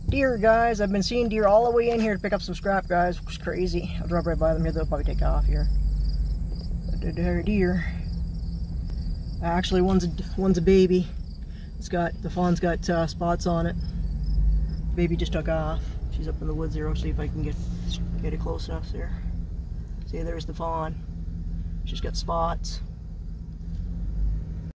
Deer, guys. I've been seeing deer all the way in here to pick up some scrap, guys. It's crazy. I'll drop right by them here. They'll probably take off here. Deer. Actually, one's a baby. The fawn's got spots on it. The baby just took off. She's up in the woods there. I'll see if I can get it close enough there. See, there's the fawn. She's got spots.